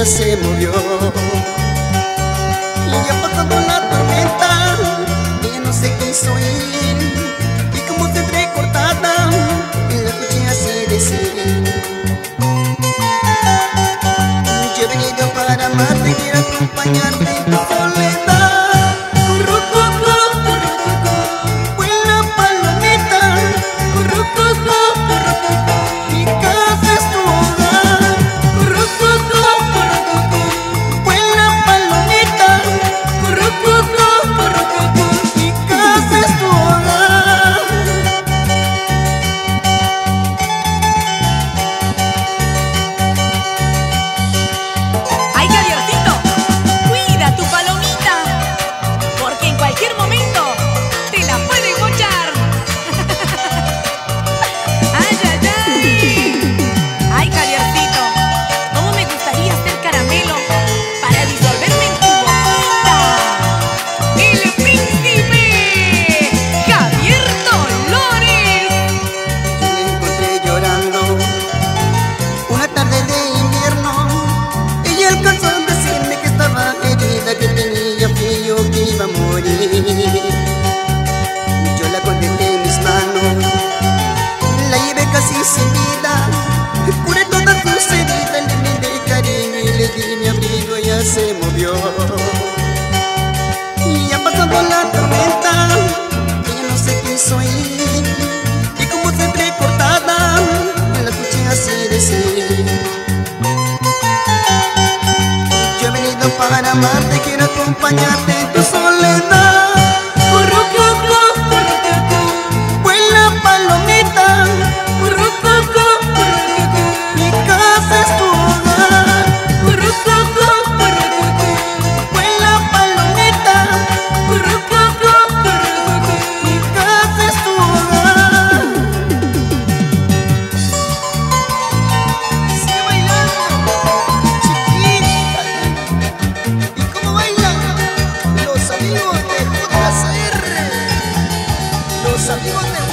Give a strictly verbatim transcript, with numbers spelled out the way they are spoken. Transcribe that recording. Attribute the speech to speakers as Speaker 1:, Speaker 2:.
Speaker 1: se movió. Y ya pasando la tormenta, ella no se quiso ir, y como se entrecortada, la escuché así decir: yo he venido para amarte, quiero acompañarte en tu soledad. Yo la contenté en mis manos, la llevé casi sin vida, curé todas sus heridas, le brindé cariño y le di mi abrigo. Ella se movió y ya pasando la tormenta, ella no se quiso ir, y como se entrecortada, la escuché así decir: yo he venido para amarte, quiero acompañarte en tu soledad. Vuela palomita, mi casa es tu hogar. Vuela palomita, mi casa es tu hogar. Sigue bailando, chiquita. ¿Y cómo bailan los amigos de J C R? Los amigos de